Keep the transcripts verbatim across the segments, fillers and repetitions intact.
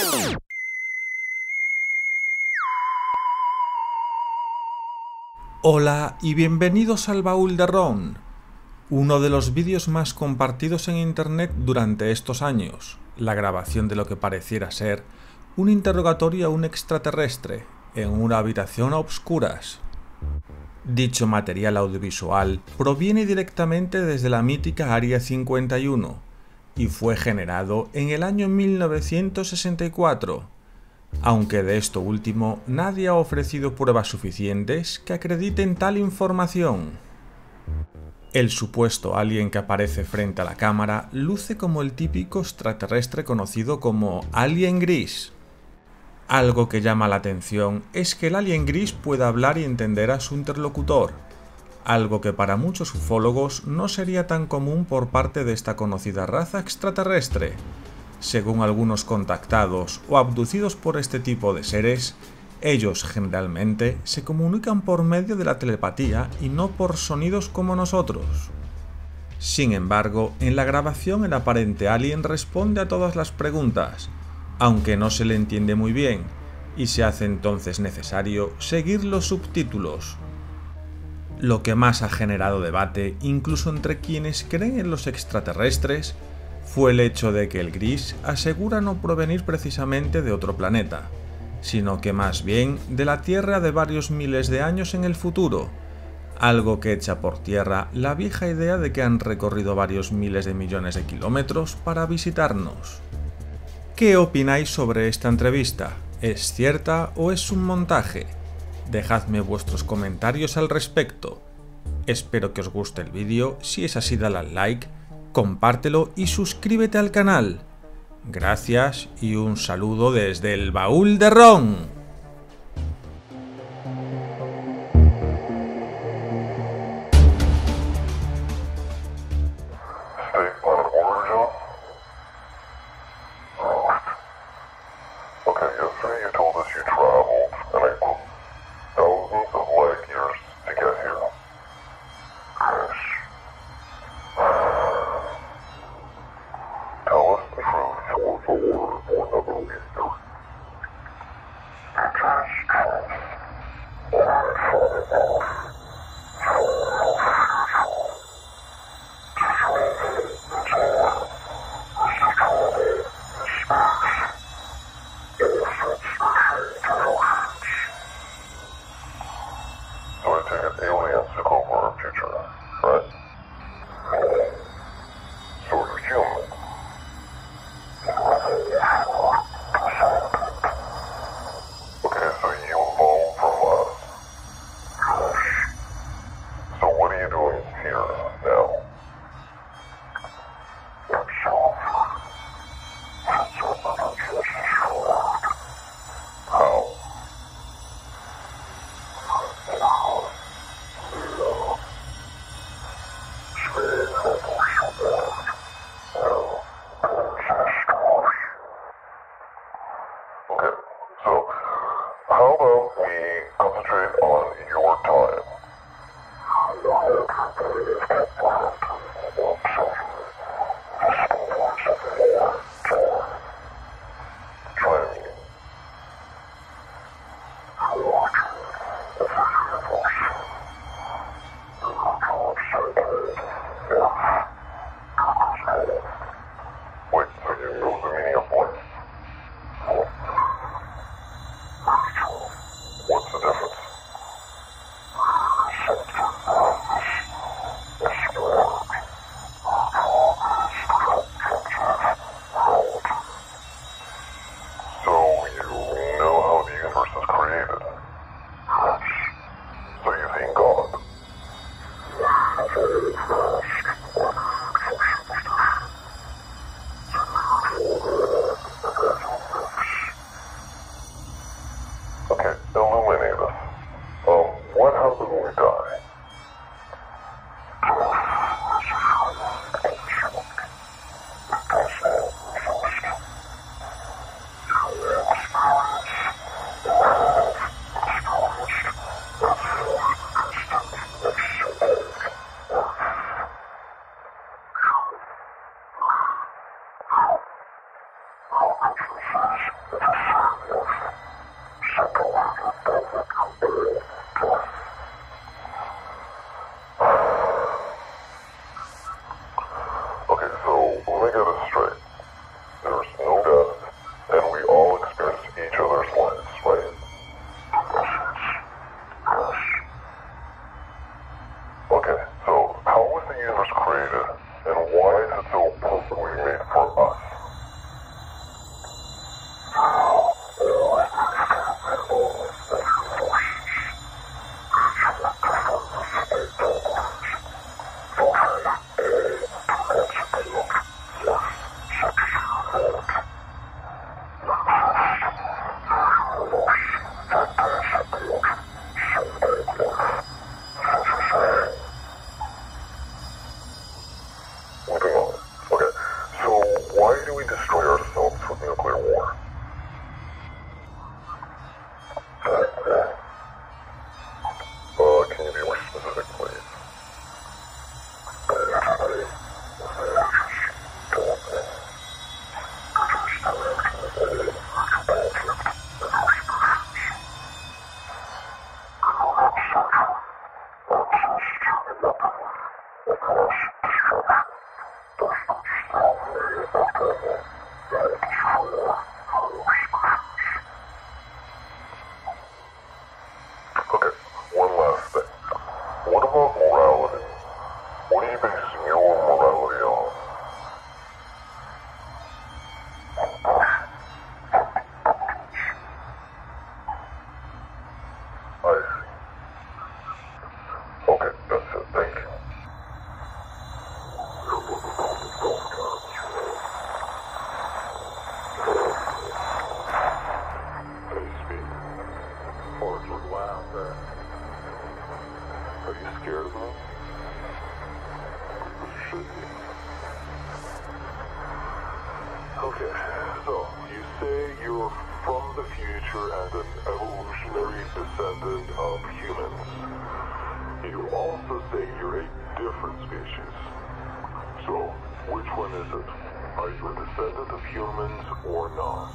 Hola y bienvenidos al Baúl de Ron, uno de los vídeos más compartidos en internet durante estos años, la grabación de lo que pareciera ser un interrogatorio a un extraterrestre en una habitación a obscuras. Dicho material audiovisual proviene directamente desde la mítica Área cincuenta y uno y fue generado en el año mil novecientos sesenta y cuatro. Aunque de esto último nadie ha ofrecido pruebas suficientes que acrediten tal información. El supuesto alien que aparece frente a la cámara luce como el típico extraterrestre conocido como alien gris. Algo que llama la atención es que el alien gris pueda hablar y entender a su interlocutor, algo que para muchos ufólogos no sería tan común por parte de esta conocida raza extraterrestre. Según algunos contactados o abducidos por este tipo de seres, ellos generalmente se comunican por medio de la telepatía y no por sonidos como nosotros. Sin embargo, en la grabación el aparente alien responde a todas las preguntas, aunque no se le entiende muy bien, y se hace entonces necesario seguir los subtítulos. Lo que más ha generado debate, incluso entre quienes creen en los extraterrestres, fue el hecho de que el gris asegura no provenir precisamente de otro planeta, sino que más bien de la Tierra de varios miles de años en el futuro, algo que echa por tierra la vieja idea de que han recorrido varios miles de millones de kilómetros para visitarnos. ¿Qué opináis sobre esta entrevista? ¿Es cierta o es un montaje? Dejadme vuestros comentarios al respecto. Espero que os guste el vídeo, si es así dale al like, compártelo y suscríbete al canal. Gracias y un saludo desde el Baúl de Ron. Okay, so let me get this straight. There's no death, and we all experience each other's lives, right? Okay, so how was the universe created, and why is it so perfectly made for us? Moving on. Okay, so why do we destroy ourselves with nuclear war? Uh, can you be more specific, please? Okay, one last thing. What about morality? What are you basing your morality on? I see. Okay, that's it. Thank you. Hey, speak. Or just laugh there. Are you scared of me? You should be. Okay, so you say you're from the future and an evolutionary descendant of humans. You also say you're a different species. So, which one is it? Are you a descendant of humans or not?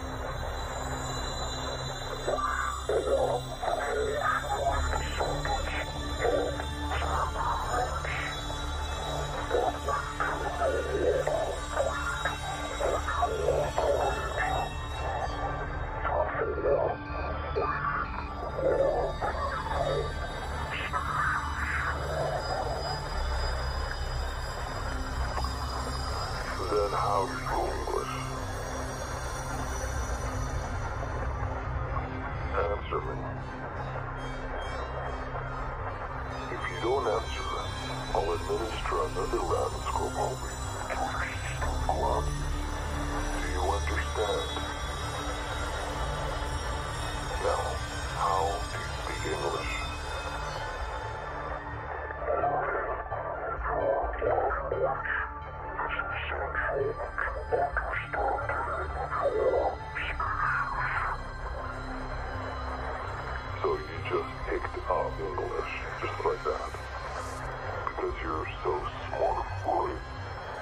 Then how do you speak English? Answer me. If you don't answer, I'll administer another radical over you. Do you understand? Now, how do you speak English? So you just picked up English, just like that. Because you're so smart for it.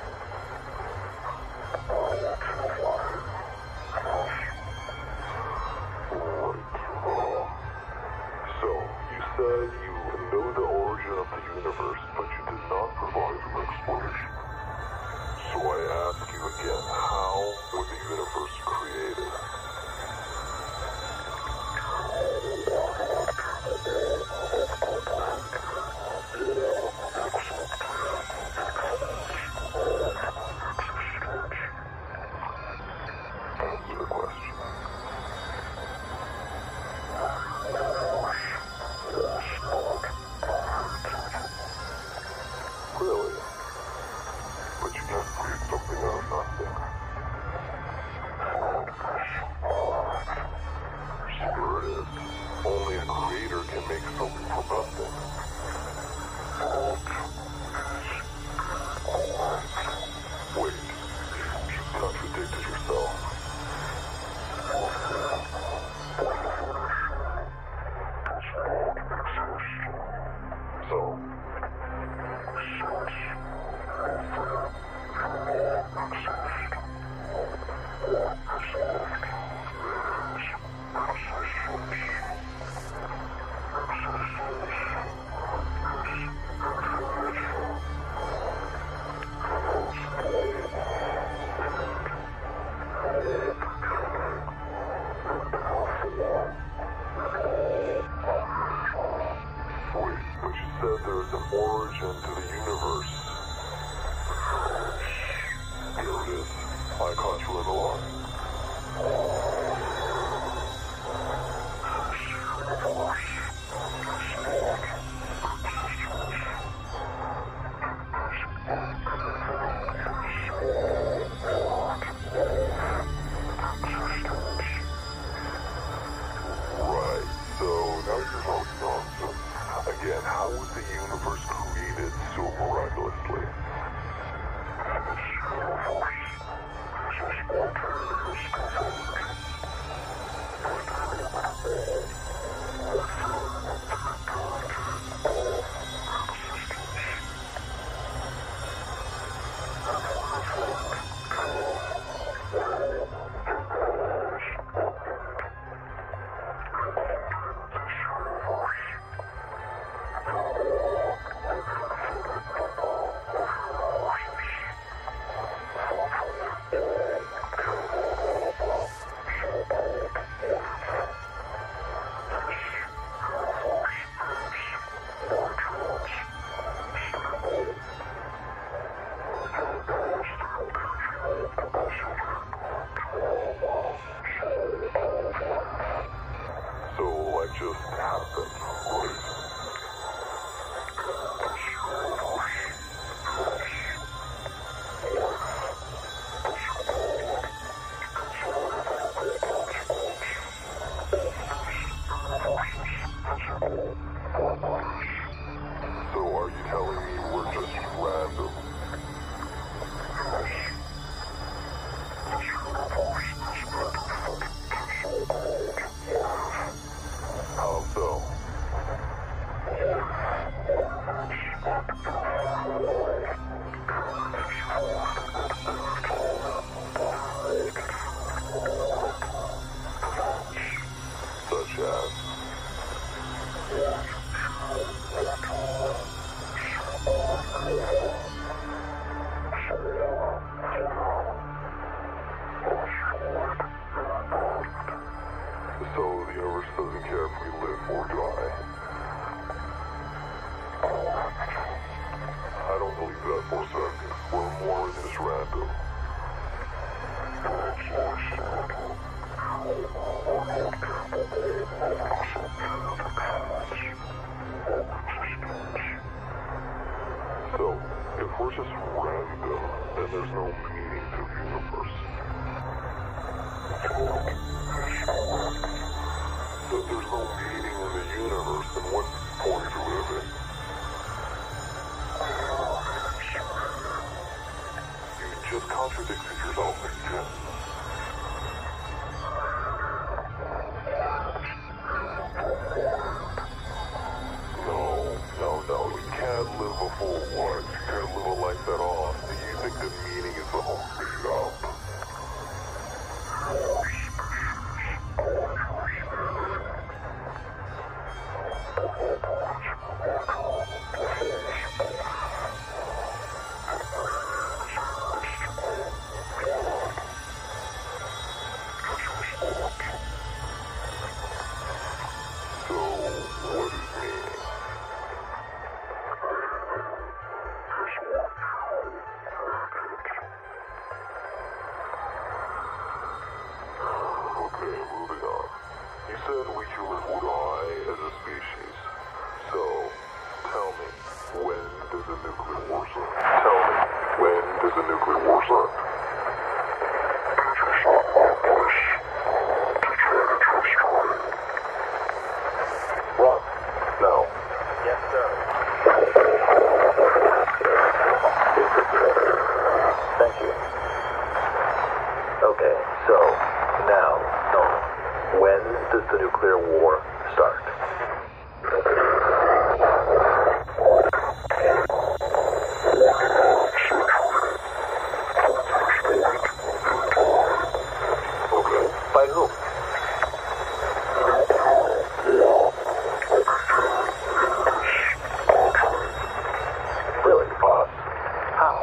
I caught you in the line. Right, so now you're talking nonsense. Again, how was the universe created so miraculously? So, like, just happened, right? So are you telling me we're just random? How so? Such as? So the universe doesn't care if we live or die. I don't believe that for a second. We're more than just random. So, if we're just random, then there's no meaning to the universe. If there's no meaning in the universe, then what's the point of living? You just contradicted yourself again. No, no, no, you can't live a full life. You can't live a life at all. Do you think the meaning is all made up? So, what is meaning? Okay, moving on. You said we humans will die as a species. So, tell me, when does a nuclear war start? Tell me, when does a nuclear war start? Run. Now. Yes, sir. Thank you. Okay, so, now, no. When does the nuclear war start? Okay. By whom? Really, boss? How?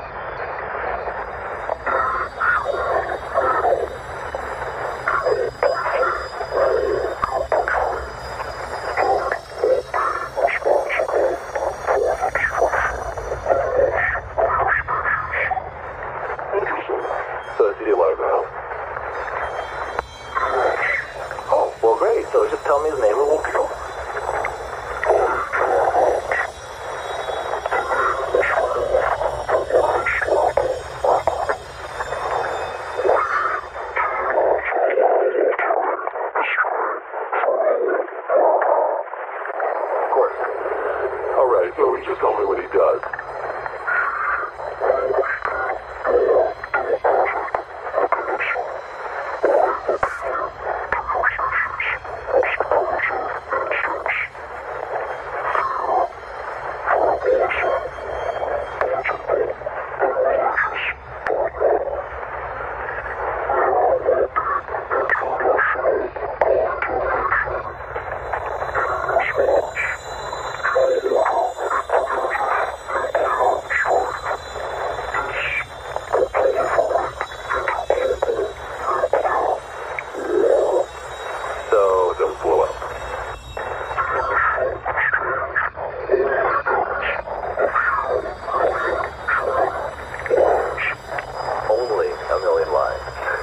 Oh, well, great. So just tell me his name and we'll go. Of course. All right, so he just tell me what he does. So, don't blow up. Only a million lines.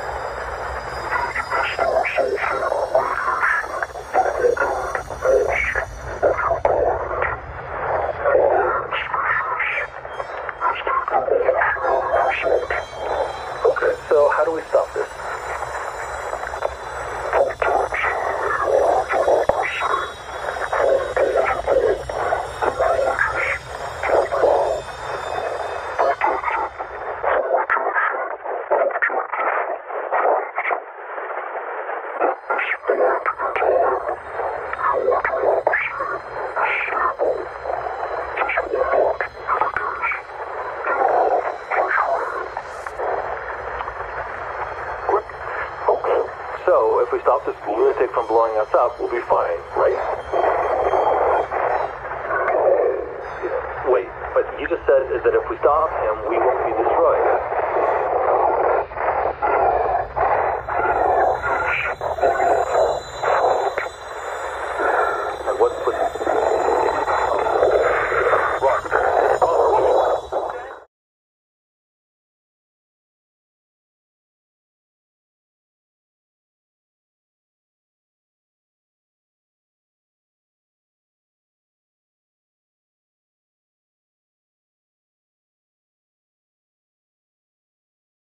Okay, so how do we stop this? So, if we stop this lunatic from blowing us up, we'll be fine, right? Wait, but you just said that if we stop him, we won't be